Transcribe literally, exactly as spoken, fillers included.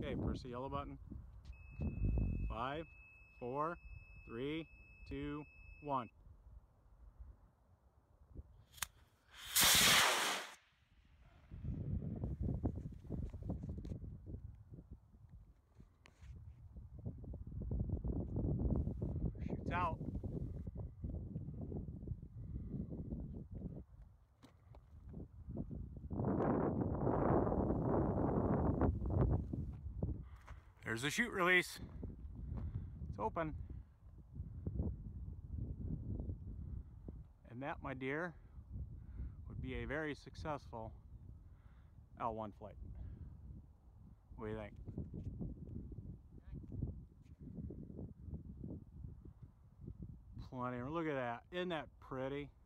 Okay, press the yellow button. Five, four, three, two, one. Shoots out. There's the chute release. It's open. And that, my dear, would be a very successful L one flight. What do you think? Plenty. Look at that. Isn't that pretty?